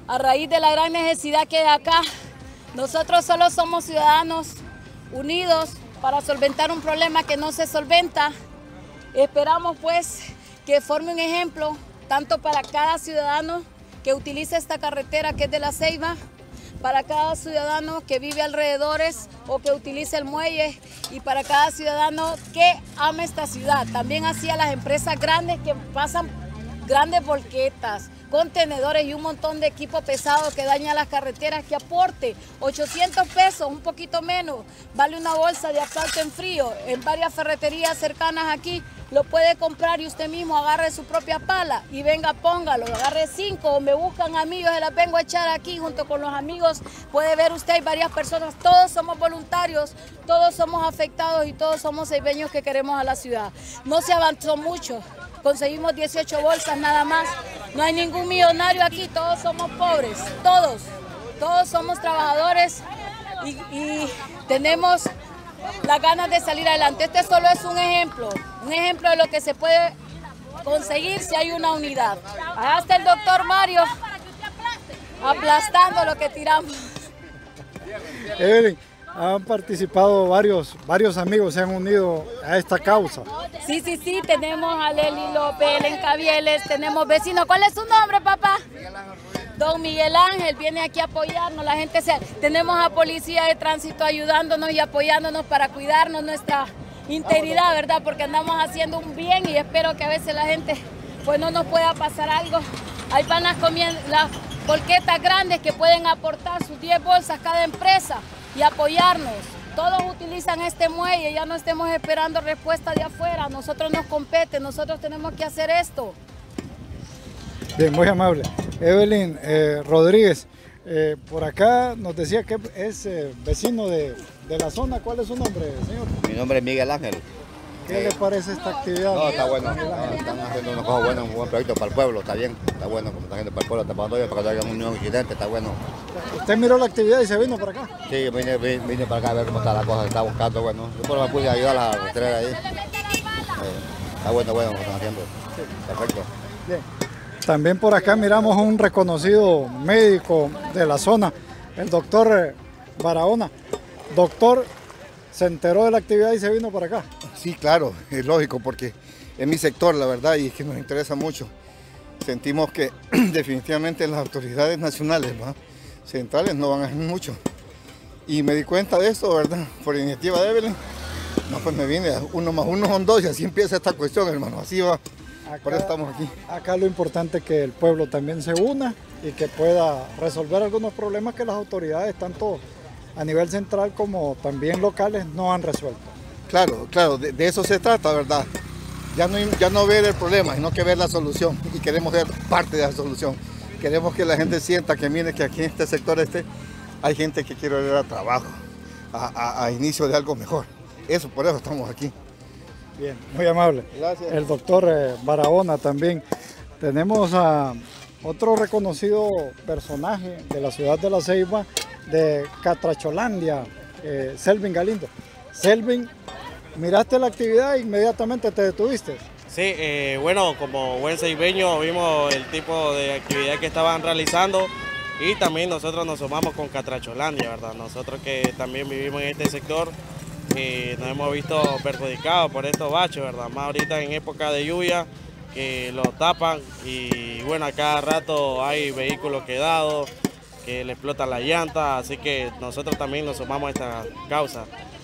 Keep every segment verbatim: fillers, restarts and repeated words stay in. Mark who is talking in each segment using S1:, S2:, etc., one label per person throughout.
S1: a raíz de la gran necesidad que hay acá. Nosotros solo somos ciudadanos unidos para solventar un problema que no se solventa. Esperamos pues que forme un ejemplo tanto para cada ciudadano que utiliza esta carretera que es de La Ceiba, para cada ciudadano que vive alrededores o que utilice el muelle y para cada ciudadano que ama esta ciudad. También así a las empresas grandes que pasan grandes volquetas, contenedores y un montón de equipo pesado que daña las carreteras, que aporte ochocientos pesos, un poquito menos, vale una bolsa de asfalto en frío. En varias ferreterías cercanas aquí lo puede comprar y usted mismo agarre su propia pala y venga, póngalo, agarre cinco o me buscan a mí, yo se las vengo a echar aquí junto con los amigos. Puede ver usted, hay varias personas, todos somos voluntarios, todos somos afectados y todos somos ceibeños que queremos a la ciudad. No se avanzó mucho. Conseguimos dieciocho bolsas nada más. No hay ningún millonario aquí, todos somos pobres, todos. Todos somos trabajadores y, y tenemos las ganas de salir adelante. Este solo es un ejemplo, un ejemplo de lo que se puede conseguir si hay una unidad. Allá está el doctor Mario aplastando lo que tiramos.
S2: Evelyn, han participado varios, varios amigos, se han unido a esta causa.
S1: Sí, sí, sí, tenemos a Leli López, Elen Cavieles, tenemos vecinos. ¿Cuál es su nombre, papá? Don Miguel Ángel viene aquí a apoyarnos, la gente se... Tenemos a Policía de Tránsito ayudándonos y apoyándonos para cuidarnos nuestra integridad, ¿verdad? Porque andamos haciendo un bien y espero que a veces la gente pues no nos pueda pasar algo. Ahí van las, las volquetas grandes que pueden aportar sus diez bolsas cada empresa y apoyarnos. Todos utilizan este muelle, ya no estemos esperando respuesta de afuera, a nosotros nos compete, nosotros tenemos que hacer esto.
S2: Bien, muy amable. Evelyn eh, Rodríguez, eh, por acá nos decía que es eh, vecino de, de la zona. ¿Cuál es su nombre, señor?
S3: Mi nombre es Miguel Ángel.
S2: ¿Qué eh, le parece esta actividad?
S3: No, está bueno, no, están haciendo una cosa buena, un buen proyecto para el pueblo, está bien, está bueno, como está haciendo para el pueblo, está para todo, para que no haya un nuevo incidente, está bueno.
S2: ¿Usted miró la actividad y se vino para acá?
S3: Sí, vine, vine, vine para acá a ver cómo está la cosa, está buscando, bueno, yo por me pude ayudar a la rastrera ahí. Eh, está bueno, bueno, lo están haciendo, sí. Perfecto.
S2: Bien. También por acá miramos a un reconocido médico de la zona, el doctor Barahona. Doctor, ¿se enteró de la actividad y se vino para acá?
S4: Sí, claro, es lógico porque es mi sector, la verdad, y es que nos interesa mucho. Sentimos que definitivamente las autoridades nacionales, ¿va? centrales, no van a hacer mucho. Y me di cuenta de esto, ¿verdad? Por iniciativa de Evelyn. No, pues me vine, uno más uno son dos y así empieza esta cuestión, hermano, así va.
S2: Acá,
S4: por eso estamos aquí.
S2: Acá lo importante es que el pueblo también se una y que pueda resolver algunos problemas que las autoridades, tanto a nivel central como también locales, no han resuelto.
S4: Claro, claro, de, de eso se trata, ¿verdad? Ya no, ya no ver el problema, sino que ver la solución, y queremos ser parte de la solución. Queremos que la gente sienta que mire que aquí en este sector este hay gente que quiere ver a trabajo, a, a, a inicio de algo mejor. Eso, por eso estamos aquí.
S2: Bien, muy amable.
S4: Gracias.
S2: El doctor eh, Barahona también. Tenemos a otro reconocido personaje de la ciudad de La Ceiba, de Catracholandia, eh, Selvin Galindo. Selvin, miraste la actividad e inmediatamente te detuviste.
S5: Sí, eh, bueno, como buen ceibeño vimos el tipo de actividad que estaban realizando y también nosotros nos sumamos con Catracholandia, ¿verdad? Nosotros que también vivimos en este sector, que nos hemos visto perjudicados por estos baches, ¿verdad? Más ahorita en época de lluvia, que lo tapan y bueno, a cada rato hay vehículos quedados, que le explotan las llantas, así que nosotros también nos sumamos a esta causa.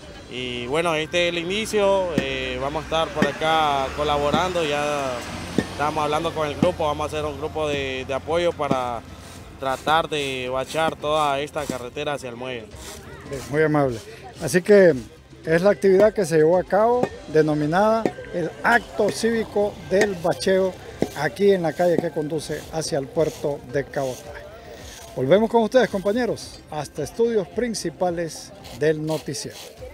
S5: Y bueno, este es el inicio, eh, vamos a estar por acá colaborando, ya estamos hablando con el grupo, vamos a hacer un grupo de, de apoyo para tratar de bachar toda esta carretera hacia el muelle.
S2: Bien, muy amable. Así que es la actividad que se llevó a cabo denominada el acto cívico del bacheo aquí en la calle que conduce hacia el puerto de Cabotaje. Volvemos con ustedes, compañeros, hasta estudios principales del noticiero.